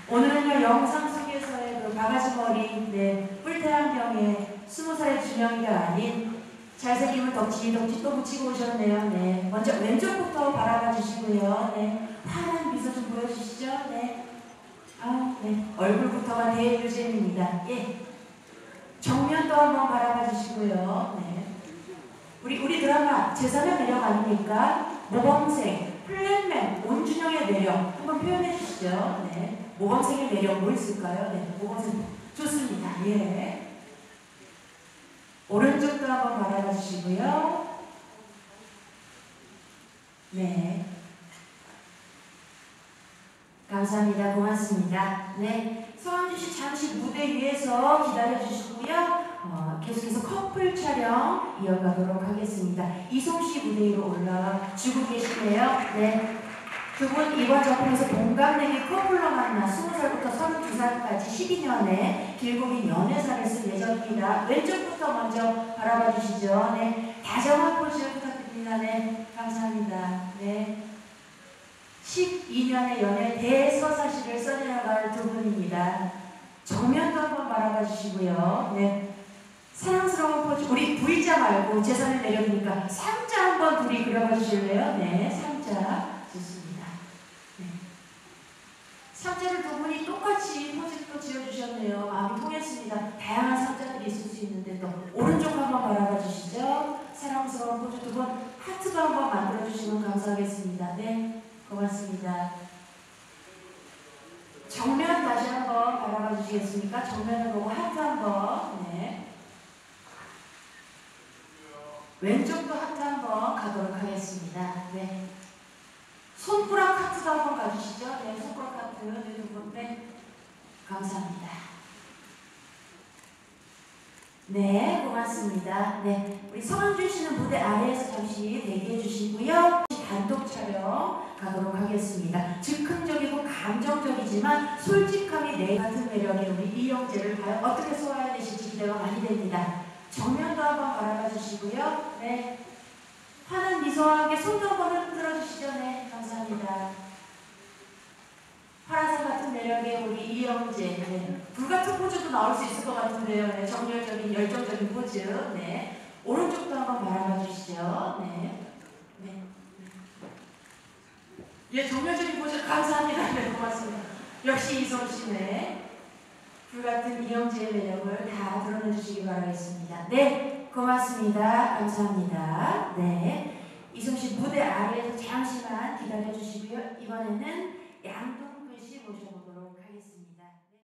오늘은요 영상 속에서의 그 바가지머리 뿔태안경에 20살의 준영이가 아닌 잘생김을 덕지 또 붙이고 오셨네요. 네, 먼저 왼쪽부터 바라봐 주시고요. 네, 환한 미소 좀 보여주시죠. 네, 네, 얼굴부터가 대유잼입니다. 예, 정면도 한번 바라봐 주시고요. 네, 우리 드라마 제3의 매력 아닙니까? 모범생, 플랜맨, 온준영의 매력 한번 표현해 주시죠. 네. 모범생의 매력 뭐 있을까요? 네, 모범생 좋습니다. 예. 오른쪽도 한번 바라봐 주시고요. 네. 감사합니다. 고맙습니다. 네. 서한주 씨 잠시 무대 위에서 기다려 주시고요. 계속해서 커플 촬영 이어가도록 하겠습니다. 이송 씨 무대 위로 올라와 주고 계시네요. 네. 두 분 이번 작품에서 동갑내기 커플로 만나 20살부터 32살까지 12년의 길고 긴 연애사를 쓸 예정입니다. 왼쪽부터 먼저 바라봐 주시죠. 네, 다정한 포즈 부탁드립니다. 네, 감사합니다. 네, 12년의 연애 대서사시를 써내려갈 두 분입니다. 정면도 한번 바라봐 주시고요. 네, 사랑스러운 포즈, 우리 V자 말고 제3의 매력이니까 3자 한번 둘이 그려봐 주실래요? 네, 3자. 좋습니다. 네. 3자를 두 분이 똑같이 포즈도 지어주셨네요. 마음이 통했습니다. 다양한 3자들이 있을 수 있는데 또 오른쪽 한번 바라봐 주시죠. 사랑스러운 포즈 두 분 하트도 한번 만들어주시면 감사하겠습니다. 네, 고맙습니다. 정면 다시 한번 바라봐 주시겠습니까? 정면을 보고 하트 한번. 네. 왼쪽도 하트 한번 가도록 하겠습니다. 네. 손가락 하트도 한번 가주시죠. 네, 손가락 하트. 네, 두 분. 네. 감사합니다. 네, 고맙습니다. 네. 우리 성한준 씨는 무대 아래에서 잠시 대기해 주시고요. 단독 촬영 가도록 하겠습니다. 즉흥적이고 감정적이지만 솔직함이 내 같은 매력의 우리 이영재를 과연 어떻게 소화해내실지 기대가 많이 됩니다. 정면도 한번 바라봐 주시고요. 네. 환한 미소와 함께 손도 한번 흔들어 주시죠. 네, 감사합니다. 파란색 같은 매력의 우리 이영재. 네. 불같은 포즈도 나올 수 있을 것 같은데요. 네. 정열적인, 열정적인 포즈. 네. 오른쪽도 한번 바라봐 주시죠. 네. 네. 예, 정열적인 포즈 감사합니다. 네, 고맙습니다. 역시 이성씨네. 불같은 이영재의 매력을 다 드러내 주시기 바라겠습니다. 네, 고맙습니다. 감사합니다. 네, 이성씨 무대 아래에서 잠시만 기다려 주시고요. 이번에는 양도